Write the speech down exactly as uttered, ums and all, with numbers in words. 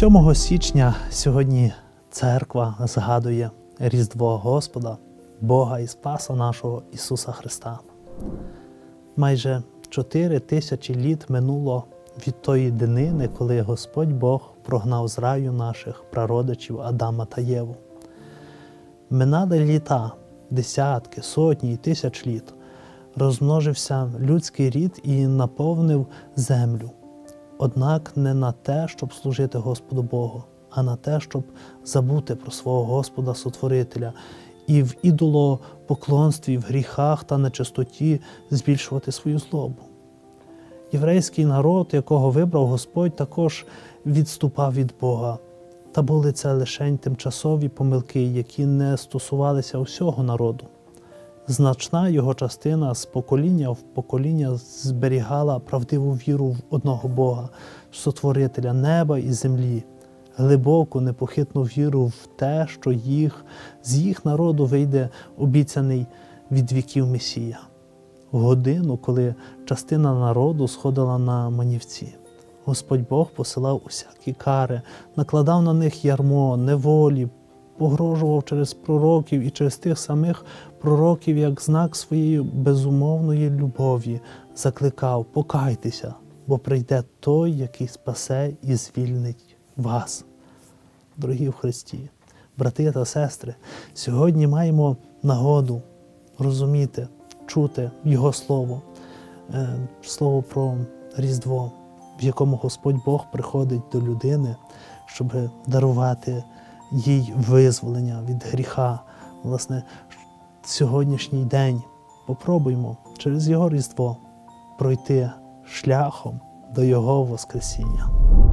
сьомого січня сьогодні церква згадує Різдво Господа, Бога і Спаса нашого Ісуса Христа. Майже чотири тисячі літ минуло від тої днини, коли Господь Бог прогнав з раю наших прародичів Адама та Єву. Минали літа, десятки, сотні і тисяч літ. Розмножився людський рід і наповнив землю. Однак не на те, щоб служити Господу Богу, а на те, щоб забути про свого Господа-Сотворителя і в ідолопоклонстві, в гріхах та нечистоті збільшувати свою злобу. Єврейський народ, якого вибрав Господь, також відступав від Бога. Та були це лише тимчасові помилки, які не стосувалися усього народу. Значна його частина з покоління в покоління зберігала правдиву віру в одного Бога, Сотворителя неба і землі, глибоку, непохитну віру в те, що їх, з їх народу вийде обіцяний від віків Месія. В годину, коли частина народу сходила на манівці, Господь Бог посилав усякі кари, накладав на них ярмо, неволі, погрожував через пророків і через тих самих пророків, як знак своєї безумовної любові, закликав: покайтеся, бо прийде той, який спасе і звільнить вас. Дорогі в Христі, брати та сестри, сьогодні маємо нагоду розуміти, чути Його Слово, Слово про Різдво, в якому Господь Бог приходить до людини, щоб дарувати їй визволення від гріха. Власне, сьогоднішній день попробуймо через Його Різдво пройти шляхом до Його Воскресіння.